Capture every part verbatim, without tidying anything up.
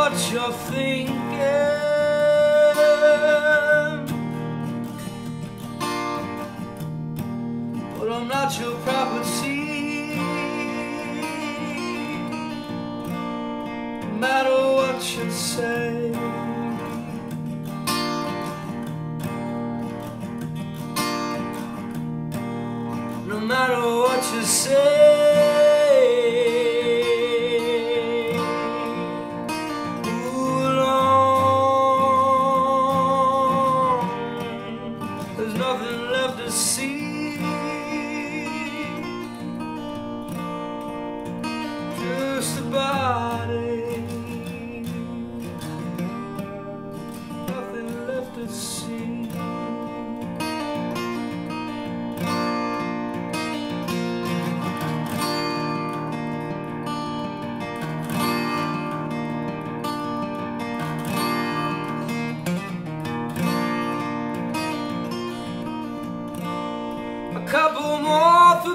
what you're thinking, but I'm not your property. No matter what you say, no matter what you say. Nothing left to see, just a body. Nothing left to see. A couple more for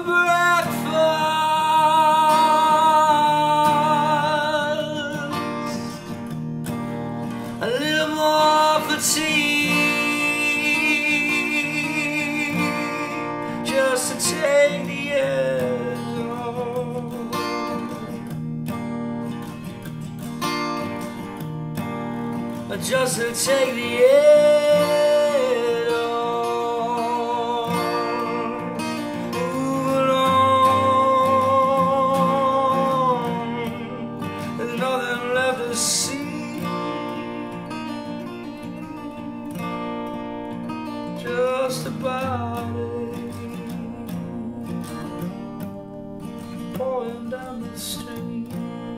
breakfast, a little more for tea, just to take the edge off, just to take the edge. See, just a body pouring down the street.